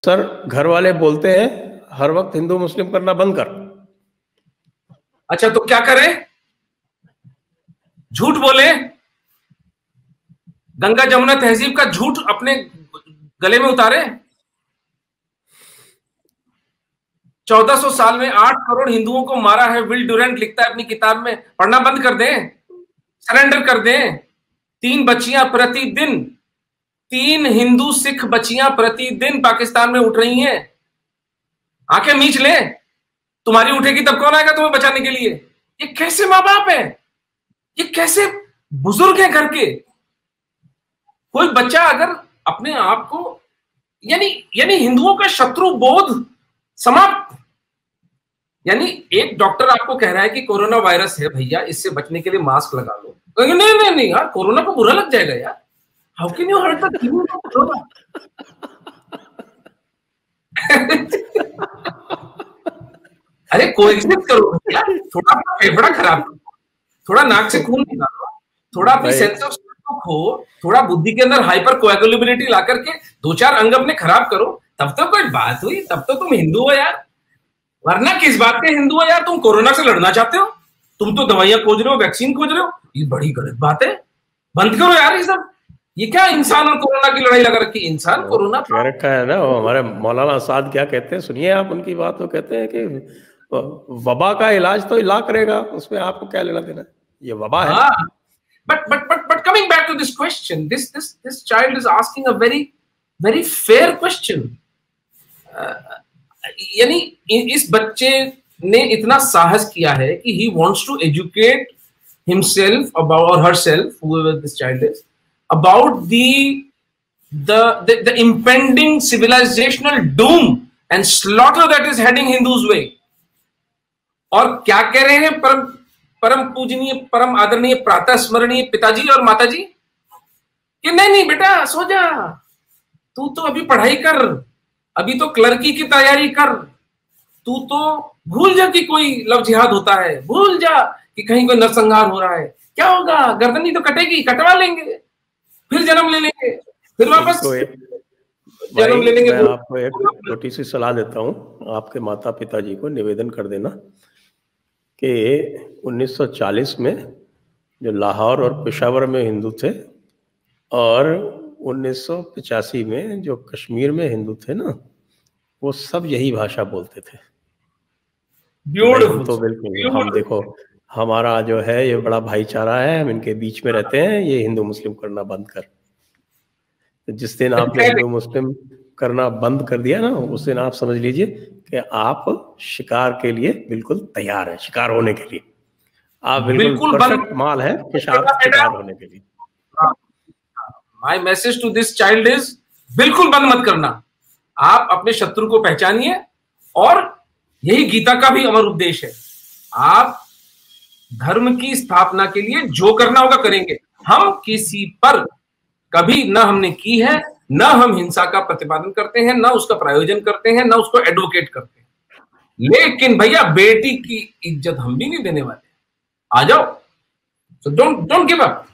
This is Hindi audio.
सर घर वाले बोलते हैं हर वक्त हिंदू मुस्लिम करना बंद कर। अच्छा तो क्या करें? झूठ बोले, गंगा जमुना तहजीब का झूठ अपने गले में उतारे। 1400 साल में 8 करोड़ हिंदुओं को मारा है, विल ड्यूरेंट लिखता है अपनी किताब में। पढ़ना बंद कर दें, सरेंडर कर दें। 3 बच्चियां प्रतिदिन, 3 हिंदू सिख बच्चियां प्रतिदिन पाकिस्तान में उठ रही हैं। आंखें मीच ले, तुम्हारी उठेगी तब कौन आएगा तुम्हें बचाने के लिए? ये कैसे मां बाप है? ये कैसे बुजुर्ग हैं घर के? कोई बच्चा अगर अपने आप को यानी हिंदुओं का शत्रु बोध समाप्त। यानी एक डॉक्टर आपको कह रहा है कि कोरोना वायरस है भैया, इससे बचने के लिए मास्क लगा लो। नहीं नहीं नहीं यार, कोरोना को बुरा लग जाएगा यार। How can you hurt the corona? अरे कोएग्जिस्ट करो भैया, थोड़ा फेफड़ा खराब करो, थोड़ा नाक से खून निकालो, थोड़ा अपनी सेंस ऑफ स्मेल को खो, थोड़ा बुद्धि के अंदर हाइपर कोएगुलेबिलिटी ला करके 2-4 अंग अपने खराब करो, तब तो कोई बात हुई, तब तो तुम हिंदू हो यार। वरना किस बात के हिंदू हो यार? तुम कोरोना से लड़ना चाहते हो, तुम तो दवाइयां खोज रहे हो, वैक्सीन खोज रहे हो। ये बड़ी गलत बात है, बंद करो यार ये सब। ये क्या इंसान और कोरोना की लड़ाई लगा रखी? इंसान कोरोना कह रखा है ना। वो हमारे मौलाना आजाद क्या कहते हैं, सुनिए आप उनकी बात। वो कहते हैं कि वबा का इलाज तो इलाज करेगा, उसमें आपको क्या लेना देना, ये वबा है। But coming back to this question, this child is asking a very fair question. यानी इस बच्चे ने इतना साहस किया है कि he wants to educate himself about or herself, whoever this child is, about the impending civilizational doom and slaughter that is heading Hindus way. और क्या कह रहे हैं परम पूजनीय, परम आदरणीय, प्रातः स्मरणीय पिताजी और माताजी कि नहीं नहीं बेटा सो जा, तू तो अभी पढ़ाई कर, अभी तो क्लर्की की तैयारी कर, तू तो भूल जा कि कोई लव जिहाद होता है, भूल जा कि कहीं कोई नरसंहार हो रहा है। क्या होगा, गर्दन ही तो कटेगी, कटवा लेंगे, फिर जन्म ले लेंगे, फिर वापस जन्म ले लेंगे। मैं आपको एक छोटी सी सलाह देता हूँ, आपके माता पिताजी को निवेदन कर देना कि 1940 में जो लाहौर और पेशावर में हिंदू थे और 1985 में जो कश्मीर में हिंदू थे ना, वो सब यही भाषा बोलते थे। तो बिल्कुल हम देखो, हमारा जो है ये बड़ा भाईचारा है, हम इनके बीच में रहते हैं, ये हिंदू मुस्लिम करना बंद कर। तो जिस दिन आपने हिंदू मुस्लिम करना बंद कर दिया ना, उस दिन आप समझ लीजिए कि आप शिकार के लिए बिल्कुल तैयार है, शिकार होने के लिए आप बिल्कुल परफेक्ट माल है शिकार होने के लिए। My message to this child is बिल्कुल बंद मत करना। आप अपने शत्रु को पहचानिए, और यही गीता का भी अमर उद्देश्य है। आप धर्म की स्थापना के लिए जो करना होगा करेंगे। हम किसी पर कभी ना हमने की है, ना हम हिंसा का प्रतिपादन करते हैं, ना उसका प्रायोजन करते हैं, ना उसको एडवोकेट करते हैं। लेकिन भैया बेटी की इज्जत हम भी नहीं देने वाले। आ जाओ, so don't give up.